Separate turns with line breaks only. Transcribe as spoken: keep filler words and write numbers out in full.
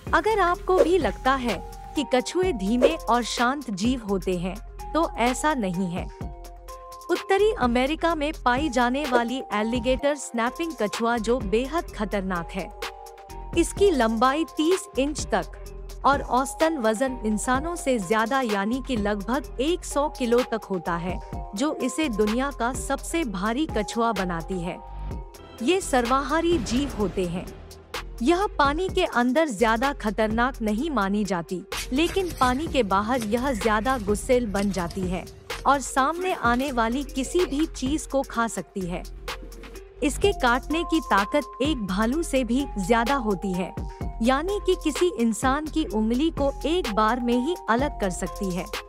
अगर आपको भी लगता है कि कछुए धीमे और शांत जीव होते हैं, तो ऐसा नहीं है। उत्तरी अमेरिका में पाई जाने वाली एलिगेटर स्नैपिंग कछुआ जो बेहद खतरनाक है। इसकी लंबाई तीस इंच तक और औसतन वजन इंसानों से ज्यादा यानी कि लगभग सौ किलो तक होता है, जो इसे दुनिया का सबसे भारी कछुआ बनाती है। ये सर्वाहारी जीव होते हैं। यह पानी के अंदर ज्यादा खतरनाक नहीं मानी जाती, लेकिन पानी के बाहर यह ज्यादा गुस्सैल बन जाती है और सामने आने वाली किसी भी चीज को खा सकती है। इसके काटने की ताकत एक भालू से भी ज्यादा होती है, यानी कि किसी इंसान की उंगली को एक बार में ही अलग कर सकती है।